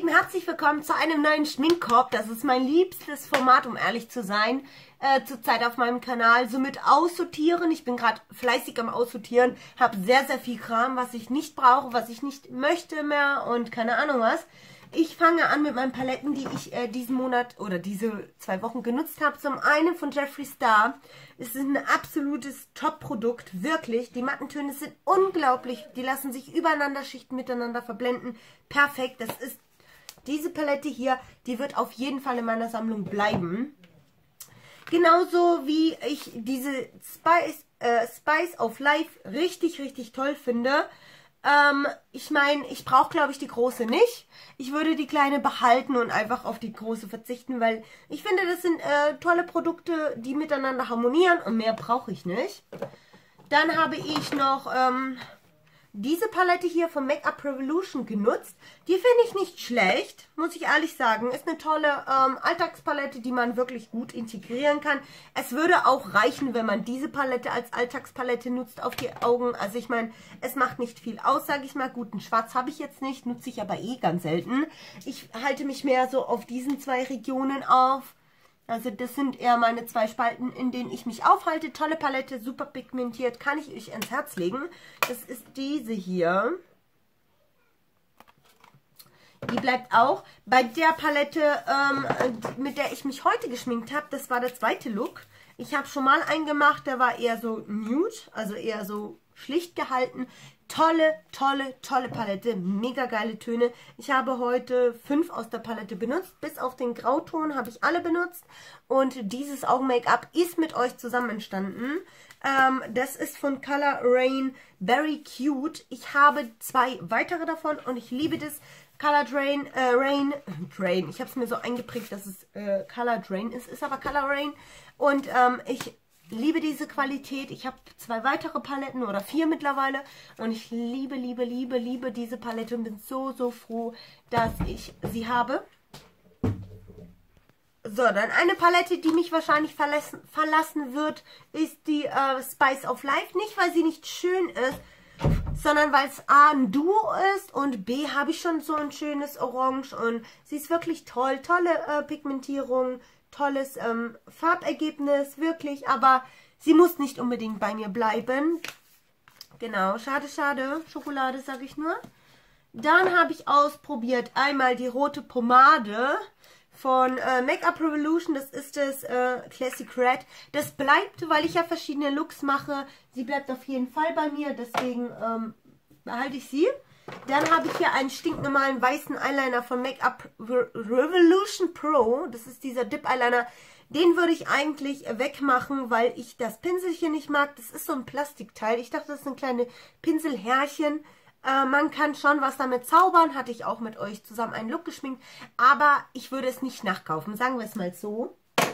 Lieben, herzlich willkommen zu einem neuen Schminkkorb. Das ist mein liebstes Format, um ehrlich zu sein, zurzeit auf meinem Kanal. Somit aussortieren. Ich bin gerade fleißig am Aussortieren, habe sehr, sehr viel Kram, was ich nicht brauche, was ich nicht möchte mehr und keine Ahnung was. Ich fange an mit meinen Paletten, die ich diesen Monat oder diese 2 Wochen genutzt habe. Zum einen von Jeffree Star. Es ist ein absolutes Top-Produkt, wirklich. Die Mattentöne sind unglaublich. Die lassen sich übereinander schichten, miteinander verblenden. Perfekt. Das ist diese Palette hier, die wird auf jeden Fall in meiner Sammlung bleiben. Genauso wie ich diese Spice of Life richtig, richtig toll finde. Ich meine, ich brauche, glaube ich, die große nicht. Ich würde die kleine behalten und einfach auf die große verzichten, weil ich finde, das sind tolle Produkte, die miteinander harmonieren und mehr brauche ich nicht. Dann habe ich noch diese Palette hier von Make-up Revolution genutzt. Die finde ich nicht schlecht, muss ich ehrlich sagen. Ist eine tolle Alltagspalette, die man wirklich gut integrieren kann. Es würde auch reichen, wenn man diese Palette als Alltagspalette nutzt auf die Augen. Also ich meine, es macht nicht viel aus, sage ich mal. Guten Schwarz habe ich jetzt nicht, nutze ich aber eh ganz selten. Ich halte mich mehr so auf diesen 2 Regionen auf. Also das sind eher meine 2 Spalten, in denen ich mich aufhalte. Tolle Palette, super pigmentiert, kann ich euch ans Herz legen. Das ist diese hier. Die bleibt auch. Bei der Palette, mit der ich mich heute geschminkt habe, das war der zweite Look. Ich habe schon mal einen gemacht, der war eher so nude, also eher so schlicht gehalten. Tolle, tolle, tolle Palette, mega geile Töne. Ich habe heute 5 aus der Palette benutzt, bis auf den Grauton habe ich alle benutzt. Und dieses Augen-Make-up ist mit euch zusammen entstanden. Das ist von Color Rain Berry Cute. Ich habe 2 weitere davon und ich liebe das. Color Drain, Drain. Ich habe es mir so eingeprägt, dass es Color Drain ist aber Color Rain. Und ich liebe diese Qualität. Ich habe 2 weitere Paletten oder 4 mittlerweile. Und ich liebe, liebe, liebe, liebe diese Palette und bin so, so froh, dass ich sie habe. So, dann eine Palette, die mich wahrscheinlich verlassen wird, ist die Spice of Life. Nicht, weil sie nicht schön ist, sondern weil es A ein Duo ist und B habe ich schon so ein schönes Orange und sie ist wirklich toll. Tolle Pigmentierung, tolles Farbergebnis, wirklich, aber sie muss nicht unbedingt bei mir bleiben. Genau, schade, schade, Schokolade sage ich nur. Dann habe ich ausprobiert einmal die rote Pomade von Make-up Revolution, das ist das Classic Red. Das bleibt, weil ich ja verschiedene Looks mache. Sie bleibt auf jeden Fall bei mir, deswegen behalte ich sie. Dann habe ich hier einen stinknormalen weißen Eyeliner von Make-up Revolution Pro. Das ist dieser Dip Eyeliner. Den würde ich eigentlich wegmachen, weil ich das Pinselchen nicht mag. Das ist so ein Plastikteil. Ich dachte, das sind kleine Pinselhärchen. Man kann schon was damit zaubern. Hatte ich auch mit euch zusammen einen Look geschminkt. Aber ich würde es nicht nachkaufen. Sagen wir es mal so.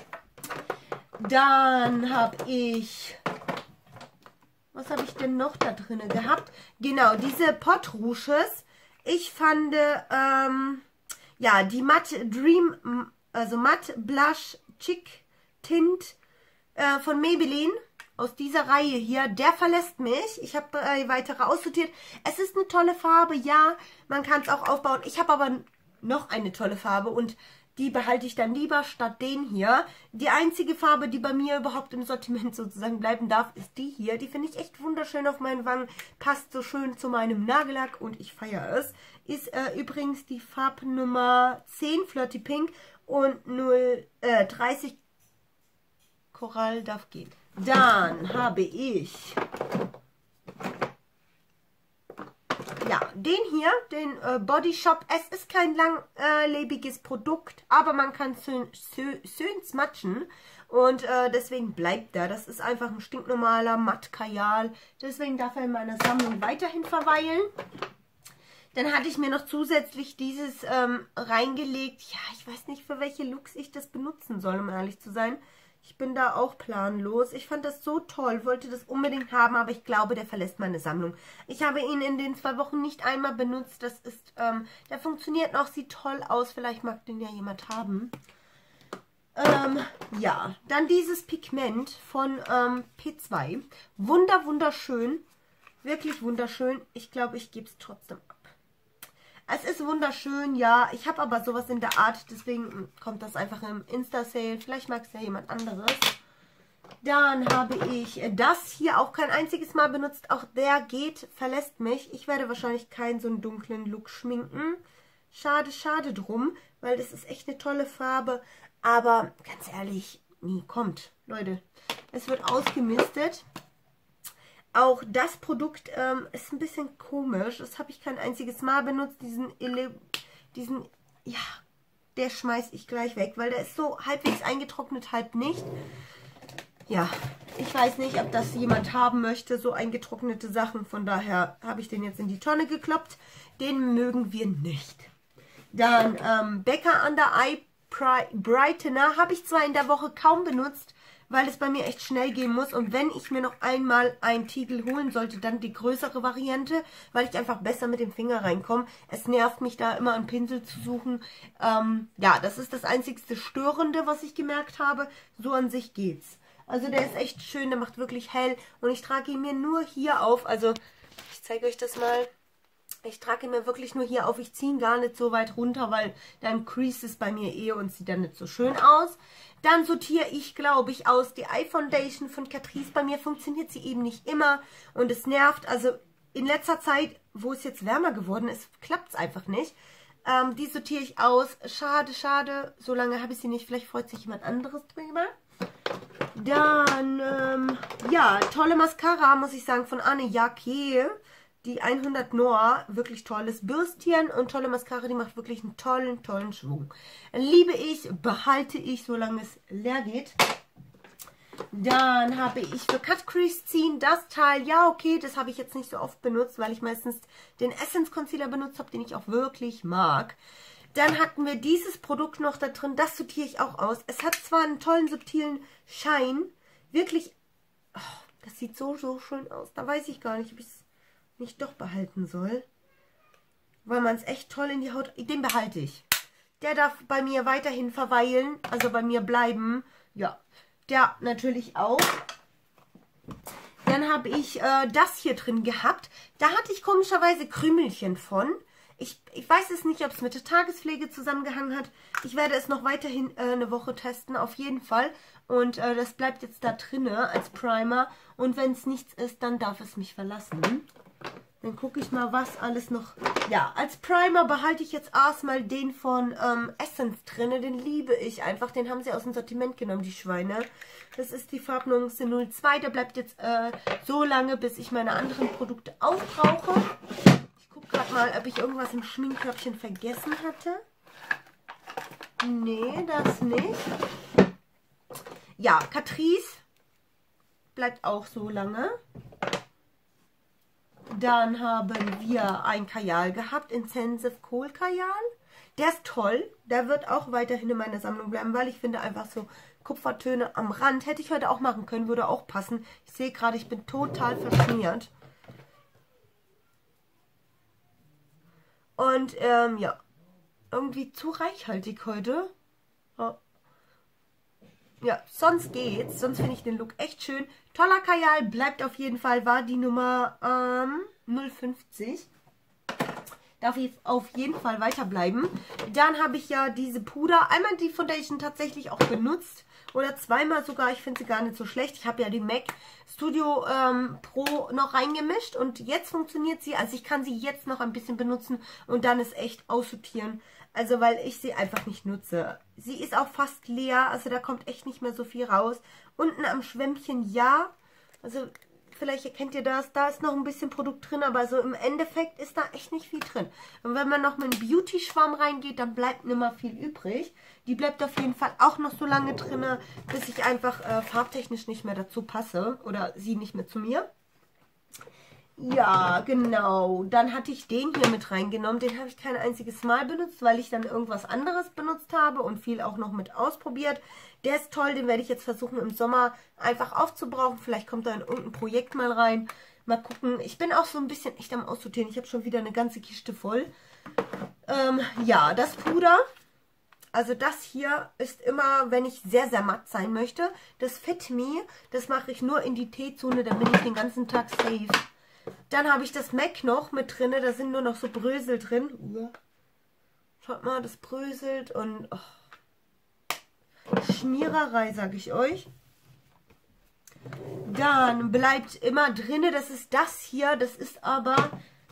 Dann habe ich... Was habe ich denn noch da drin gehabt? Genau, diese Pot Rouges. Ich fand, ja, die Matte Dream, also Matte Blush Chic Tint von Maybelline. Aus dieser Reihe hier, der verlässt mich. Ich habe weitere aussortiert. Es ist eine tolle Farbe, ja, man kann es auch aufbauen. Ich habe aber noch eine tolle Farbe und die behalte ich dann lieber statt den hier. Die einzige Farbe, die bei mir überhaupt im Sortiment sozusagen bleiben darf, ist die hier. Die finde ich echt wunderschön auf meinen Wangen. Passt so schön zu meinem Nagellack und ich feiere es. Ist übrigens die Farbnummer 10 Flirty Pink und 030 Coral darf gehen. Dann habe ich... Ja, den hier, den Body Shop. Es ist kein langlebiges Produkt, aber man kann schön smatschen und deswegen bleibt er. Das ist einfach ein stinknormaler Matt Kajal. Deswegen darf er in meiner Sammlung weiterhin verweilen. Dann hatte ich mir noch zusätzlich dieses reingelegt. Ja, ich weiß nicht, für welche Looks ich das benutzen soll, um ehrlich zu sein. Ich bin da auch planlos. Ich fand das so toll, wollte das unbedingt haben, aber ich glaube, der verlässt meine Sammlung. Ich habe ihn in den 2 Wochen nicht einmal benutzt. Das ist, der funktioniert noch, sieht toll aus. Vielleicht mag den ja jemand haben. Ja, dann dieses Pigment von P2. Wunderschön. Wirklich wunderschön. Ich glaube, ich gebe es trotzdem ab. Es ist wunderschön, ja. Ich habe aber sowas in der Art, deswegen kommt das einfach im Insta-Sale. Vielleicht mag es ja jemand anderes. Dann habe ich das hier auch kein einziges Mal benutzt. Auch der geht, verlässt mich. Ich werde wahrscheinlich keinen so einen dunklen Look schminken. Schade, schade drum, weil das ist echt eine tolle Farbe. Aber ganz ehrlich, nie kommt. Leute, es wird ausgemistet. Auch das Produkt ist ein bisschen komisch. Das habe ich kein einziges Mal benutzt. Ja, der schmeiße ich gleich weg, weil der ist so halbwegs eingetrocknet, halb nicht. Ja, ich weiß nicht, ob das jemand haben möchte, so eingetrocknete Sachen. Von daher habe ich den jetzt in die Tonne gekloppt. Den mögen wir nicht. Dann Becca Under Eye Brightener habe ich zwar in der Woche kaum benutzt, weil es bei mir echt schnell gehen muss. Und wenn ich mir noch einmal einen Tiegel holen sollte, dann die größere Variante, weil ich einfach besser mit dem Finger reinkomme. Es nervt mich da immer einen Pinsel zu suchen. Ja, das ist das einzigste Störende, was ich gemerkt habe. So an sich geht's. Also der ist echt schön, der macht wirklich hell. Und ich trage ihn mir nur hier auf. Also ich zeige euch das mal. Ich trage ihn mir wirklich nur hier auf. Ich ziehe ihn gar nicht so weit runter, weil dann crease es bei mir und sieht dann nicht so schön aus. Dann sortiere ich, glaube ich, aus die Eye Foundation von Catrice. Bei mir funktioniert sie eben nicht immer und es nervt. Also in letzter Zeit, wo es jetzt wärmer geworden ist, klappt es einfach nicht. Die sortiere ich aus. Schade, schade. So lange habe ich sie nicht. Vielleicht freut sich jemand anderes drüber. Dann, ja, tolle Mascara, muss ich sagen, von Anne Jacquet. Die 100 Noir, wirklich tolles Bürstchen und tolle Mascara, die macht wirklich einen tollen, tollen Schwung. Liebe ich, behalte ich, solange es leer geht. Dann habe ich für Cut Crease ziehen das Teil, ja okay, das habe ich jetzt nicht so oft benutzt, weil ich meistens den Essence Concealer benutzt habe, den ich auch wirklich mag. Dann hatten wir dieses Produkt noch da drin, das sortiere ich auch aus. Es hat zwar einen tollen, subtilen Schein, wirklich, oh, das sieht so, so schön aus. Da weiß ich gar nicht, ob ich es nicht doch behalten soll. Weil man es echt toll in die Haut... Den behalte ich. Der darf bei mir weiterhin verweilen, also bei mir bleiben. Ja, der natürlich auch. Dann habe ich das hier drin gehabt. Da hatte ich komischerweise Krümelchen von. Ich weiß es nicht, ob es mit der Tagespflege zusammengehangen hat. Ich werde es noch weiterhin eine Woche testen, auf jeden Fall. Und das bleibt jetzt da drinne als Primer. Und wenn es nichts ist, dann darf es mich verlassen. Dann gucke ich mal, was alles noch... Ja, als Primer behalte ich jetzt erstmal den von Essence drinne. Den liebe ich einfach. Den haben sie aus dem Sortiment genommen, die Schweine. Das ist die Farbnuance 02. Der bleibt jetzt so lange, bis ich meine anderen Produkte aufbrauche. Ich gucke gerade mal, ob ich irgendwas im Schminkkörbchen vergessen hatte. Nee, das nicht. Ja, Catrice bleibt auch so lange. Dann haben wir ein Kajal gehabt, Intensive Kohl Kajal. Der ist toll, der wird auch weiterhin in meiner Sammlung bleiben, weil ich finde einfach so Kupfertöne am Rand. Hätte ich heute auch machen können, würde auch passen. Ich sehe gerade, ich bin total verschmiert. Und ja, irgendwie zu reichhaltig heute. Ja, sonst geht's. Sonst finde ich den Look echt schön. Toller Kajal, bleibt auf jeden Fall, war die Nummer 050. Darf ich auf jeden Fall weiterbleiben. Dann habe ich ja diese Puder, einmal die Foundation tatsächlich auch benutzt. Oder zweimal sogar, ich finde sie gar nicht so schlecht. Ich habe ja die MAC Studio Pro noch reingemischt und jetzt funktioniert sie. Also ich kann sie jetzt noch ein bisschen benutzen und dann ist echt aussortieren. Also weil ich sie einfach nicht nutze. Sie ist auch fast leer, also da kommt echt nicht mehr so viel raus. Unten am Schwämmchen ja, also vielleicht erkennt ihr das, da ist noch ein bisschen Produkt drin, aber so im Endeffekt ist da echt nicht viel drin. Und wenn man noch mit einem Beauty-Schwamm reingeht, dann bleibt nicht mehr viel übrig. Die bleibt auf jeden Fall auch noch so lange drin, bis ich einfach farbtechnisch nicht mehr dazu passe oder sie nicht mehr zu mir. Ja, genau. Dann hatte ich den hier mit reingenommen. Den habe ich kein einziges Mal benutzt, weil ich dann irgendwas anderes benutzt habe und viel auch noch mit ausprobiert. Der ist toll, den werde ich jetzt versuchen im Sommer einfach aufzubrauchen. Vielleicht kommt da in irgendein Projekt mal rein. Mal gucken. Ich bin auch so ein bisschen echt am Aussortieren. Ich habe schon wieder eine ganze Kiste voll. Ja, das Puder. Also das hier ist immer, wenn ich sehr, sehr matt sein möchte. Das Fit Me, das mache ich nur in die T-Zone, dann bin ich den ganzen Tag safe. Dann habe ich das MAC noch mit drin. Da sind nur noch so Brösel drin. Schaut mal, das bröselt und Schmiererei, sage ich euch. Dann bleibt immer drin, das ist das hier. Das ist aber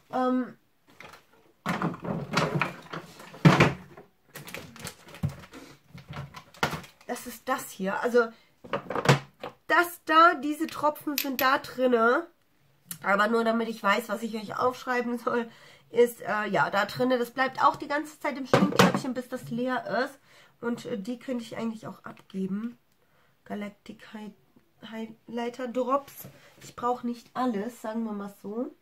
das ist das hier. Also das da, diese Tropfen sind da drinne. Aber nur damit ich weiß, was ich euch aufschreiben soll, ist ja da drinne. Das bleibt auch die ganze Zeit im Schminkkörbchen, bis das leer ist. Und die könnte ich eigentlich auch abgeben. Galactic Highlighter Drops. Ich brauche nicht alles, sagen wir mal so.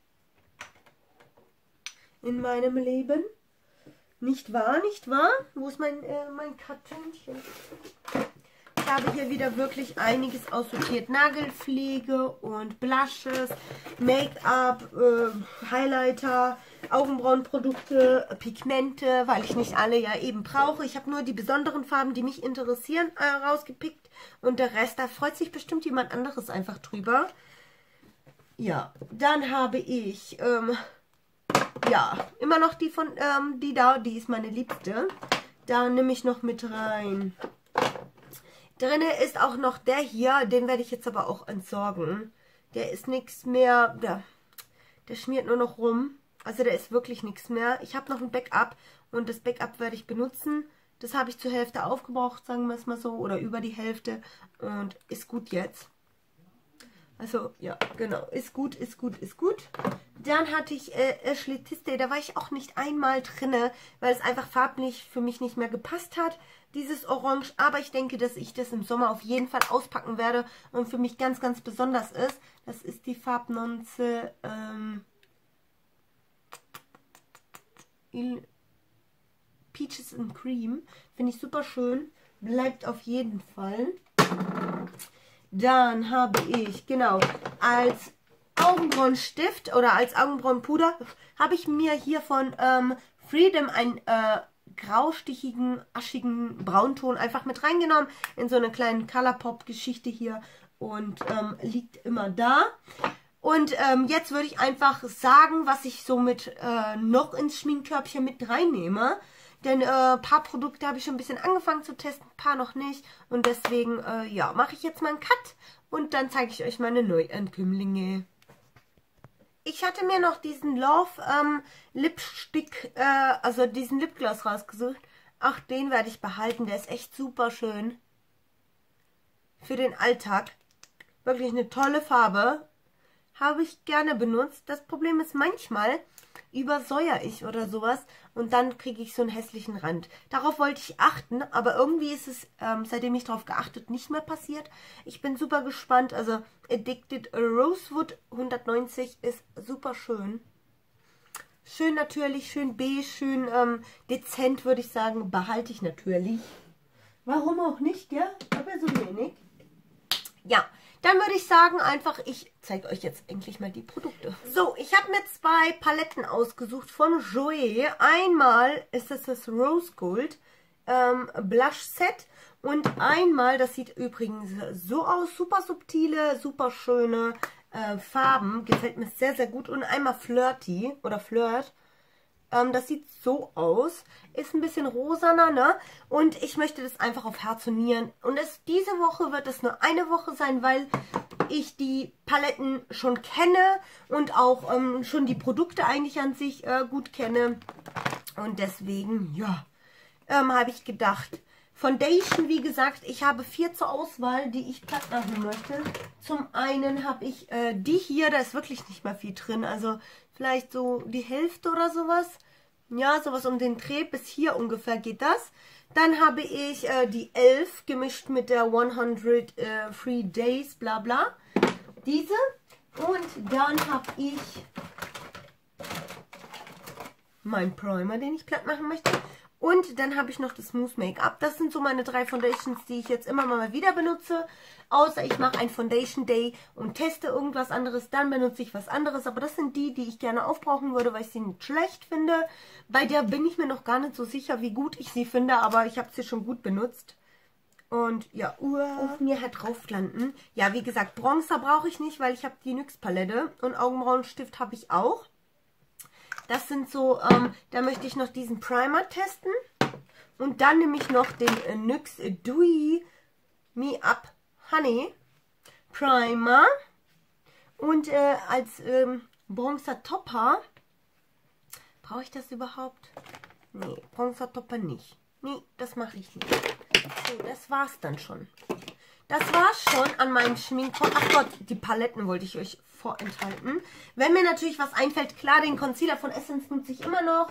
In meinem Leben. Nicht wahr, nicht wahr? Wo ist mein Kartönchen? Ich habe hier wieder wirklich einiges aussortiert. Nagelpflege und Blushes, Make-up, Highlighter, Augenbrauenprodukte, Pigmente, weil ich nicht alle ja eben brauche. Ich habe nur die besonderen Farben, die mich interessieren, rausgepickt. Und der Rest, da freut sich bestimmt jemand anderes einfach drüber. Ja, dann habe ich, ja, immer noch die von, die ist meine Liebste. Da nehme ich noch mit rein. Drinne ist auch noch der hier, den werde ich jetzt aber auch entsorgen. Der ist nichts mehr, der schmiert nur noch rum. Also der ist wirklich nichts mehr. Ich habe noch ein Backup und das Backup werde ich benutzen. Das habe ich zur Hälfte aufgebraucht, sagen wir es mal so, oder über die Hälfte und ist gut jetzt. Also ja, genau, ist gut, ist gut, ist gut. Dann hatte ich Ashley Tisdale, da war ich auch nicht einmal drinne, weil es einfach farblich für mich nicht mehr gepasst hat. Dieses Orange, aber ich denke, dass ich das im Sommer auf jeden Fall auspacken werde und für mich ganz, ganz besonders ist. Das ist die Farbnonze Peaches and Cream. Finde ich super schön. Bleibt auf jeden Fall. Dann habe ich, genau, als Augenbrauenstift oder als Augenbrauenpuder habe ich mir hier von Freedom einen graustichigen, aschigen Braunton einfach mit reingenommen in so eine kleine Colourpop-Geschichte hier und liegt immer da. Und jetzt würde ich einfach sagen, was ich somit noch ins Schminkkörbchen mit reinnehme. Denn ein paar Produkte habe ich schon ein bisschen angefangen zu testen, ein paar noch nicht. Und deswegen, ja, mache ich jetzt mal einen Cut und dann zeige ich euch meine Neuankömmlinge. Ich hatte mir noch diesen Love Lipstick, also diesen Lipgloss rausgesucht. Ach, den werde ich behalten, der ist echt super schön. Für den Alltag. Wirklich eine tolle Farbe. Habe ich gerne benutzt. Das Problem ist, manchmal übersäuere ich oder sowas und dann kriege ich so einen hässlichen Rand. Darauf wollte ich achten, aber irgendwie ist es, seitdem ich darauf geachtet, nicht mehr passiert. Ich bin super gespannt. Also Addicted Rosewood 190 ist super schön. Schön natürlich, schön beige, schön dezent, würde ich sagen. Behalte ich natürlich. Warum auch nicht, ja? Aber so wenig. Ja. Dann würde ich sagen, einfach, ich zeige euch jetzt endlich mal die Produkte. So, ich habe mir zwei Paletten ausgesucht von Jouer. Einmal ist das Rose Gold Blush Set und einmal, das sieht übrigens so aus, super subtile, super schöne Farben. Gefällt mir sehr, sehr gut. Und einmal Flirty oder Flirt. Das sieht so aus. Ist ein bisschen rosaner, ne? Und ich möchte das einfach auf Herz und Nieren. Und diese Woche wird es nur eine Woche sein, weil ich die Paletten schon kenne und auch schon die Produkte eigentlich an sich gut kenne. Und deswegen, ja, habe ich gedacht, Foundation, wie gesagt, ich habe 4 zur Auswahl, die ich platt machen möchte. Zum einen habe ich die hier, da ist wirklich nicht mehr viel drin, also vielleicht so die Hälfte oder sowas. Ja, sowas um den Dreh, bis hier ungefähr geht das. Dann habe ich die 11 gemischt mit der 100 Free Days, bla bla. Diese. Und dann habe ich meinen Primer, den ich platt machen möchte. Und dann habe ich noch das Smooth Make-up. Das sind so meine 3 Foundations, die ich jetzt immer mal wieder benutze. Außer ich mache ein Foundation Day und teste irgendwas anderes, dann benutze ich was anderes. Aber das sind die, die ich gerne aufbrauchen würde, weil ich sie nicht schlecht finde. Bei der bin ich mir noch gar nicht so sicher, wie gut ich sie finde, aber ich habe sie schon gut benutzt. Und ja, auf mir halt drauf landen. Ja, wie gesagt, Bronzer brauche ich nicht, weil ich habe die NYX Palette. Und Augenbrauenstift habe ich auch. Das sind so, da möchte ich noch diesen Primer testen. Und dann nehme ich noch den NYX Dewy Me Up Honey Primer. Und als Bronzer Topper, brauche ich das überhaupt? Nee, Bronzer Topper nicht. Nee, das mache ich nicht. So, das war's dann schon. Das war's schon an meinem Schminkkorb. Ach Gott, die Paletten wollte ich euch vorenthalten. Wenn mir natürlich was einfällt, klar, den Concealer von Essence nutze ich immer noch.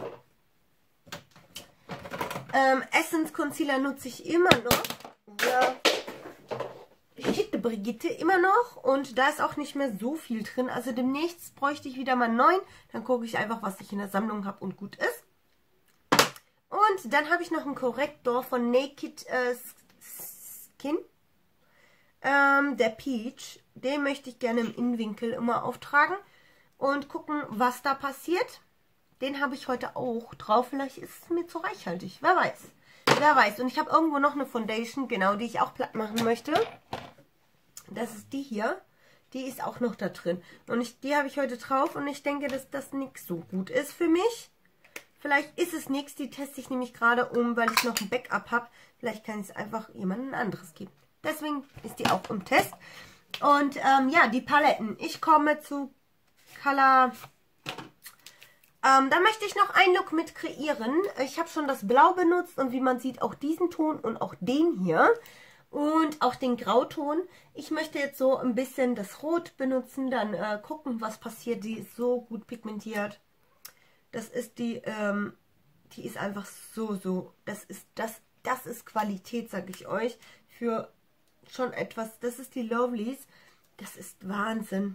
Essence Concealer nutze ich immer noch. Ja. Schitte Brigitte immer noch. Und da ist auch nicht mehr so viel drin. Also demnächst bräuchte ich wieder mal einen neuen. Dann gucke ich einfach, was ich in der Sammlung habe und gut ist. Und dann habe ich noch einen Korrektor von Naked Skin. Der Peach. Den möchte ich gerne im Innenwinkel immer auftragen. Und gucken, was da passiert. Den habe ich heute auch drauf. Vielleicht ist es mir zu reichhaltig. Wer weiß. Wer weiß. Und ich habe irgendwo noch eine Foundation, genau, die ich auch platt machen möchte. Das ist die hier. Die ist auch noch da drin. Und die habe ich heute drauf. Und ich denke, dass das nichts so gut ist für mich. Vielleicht ist es nichts, die teste ich nämlich gerade um, weil ich noch ein Backup habe. Vielleicht kann ich es einfach jemandem anderes geben. Deswegen ist die auch im Test. Und ja, die Paletten. Ich komme zu Color. Da möchte ich noch einen Look mit kreieren. Ich habe schon das Blau benutzt und wie man sieht auch diesen Ton und auch den hier. Und auch den Grauton. Ich möchte jetzt so ein bisschen das Rot benutzen, dann gucken, was passiert. Die ist so gut pigmentiert. Das ist die ist einfach so, das ist Qualität, sage ich euch, für schon etwas, das ist die Lovelies, das ist Wahnsinn.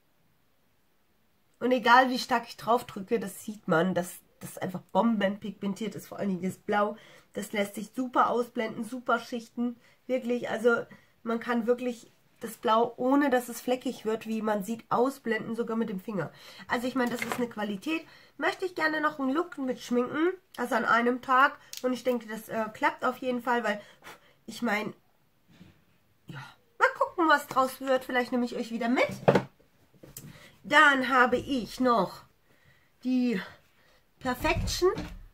Und egal wie stark ich drauf drücke, das sieht man, dass das einfach bombenpigmentiert ist, vor allen Dingen das Blau, das lässt sich super ausblenden, super schichten, wirklich, also man kann wirklich das Blau, ohne dass es fleckig wird, wie man sieht, ausblenden, sogar mit dem Finger. Also ich meine, das ist eine Qualität. Möchte ich gerne noch einen Look mit schminken, also an einem Tag. Und ich denke, das klappt auf jeden Fall, weil ich meine, ja, mal gucken, was draus wird. Vielleicht nehme ich euch wieder mit. Dann habe ich noch die Perfection.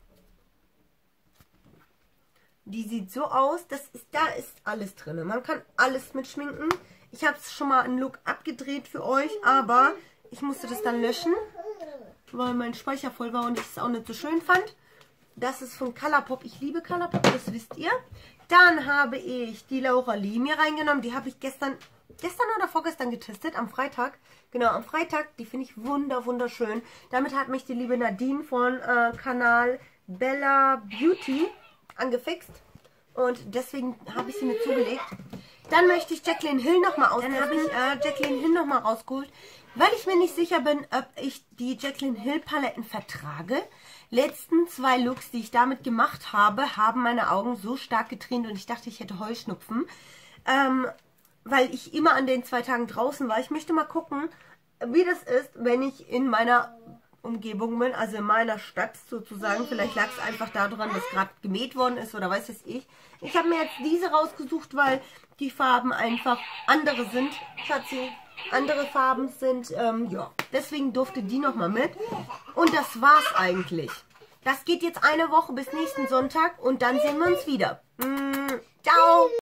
Die sieht so aus, da ist alles drin. Man kann alles mit schminken. Ich habe schon mal einen Look abgedreht für euch, aber ich musste das dann löschen, weil mein Speicher voll war und ich es auch nicht so schön fand. Das ist von Colourpop. Ich liebe Colourpop, das wisst ihr. Dann habe ich die Laura Lee mir reingenommen. Die habe ich gestern oder vorgestern getestet, am Freitag. Genau, am Freitag. Die finde ich wunderschön. Damit hat mich die liebe Nadine von Kanal Bella Beauty angefixt. Und deswegen habe ich sie mir zugelegt. Dann möchte ich Jaclyn Hill nochmal austesten. Dann habe ich Jaclyn Hill nochmal rausgeholt, weil ich mir nicht sicher bin, ob ich die Jaclyn Hill Paletten vertrage. Letzten 2 Looks, die ich damit gemacht habe, haben meine Augen so stark getränt und ich dachte, ich hätte Heuschnupfen. Weil ich immer an den 2 Tagen draußen war. Ich möchte mal gucken, wie das ist, wenn ich in meiner Umgebung bin, also in meiner Stadt sozusagen. Vielleicht lag es einfach daran, dass gerade gemäht worden ist oder weiß es ich. Ich habe mir jetzt diese rausgesucht, weil die Farben einfach andere sind. Schatzi, andere Farben sind, ja. Deswegen durfte die nochmal mit. Und das war's eigentlich. Das geht jetzt eine Woche bis nächsten Sonntag und dann sehen wir uns wieder. Ciao!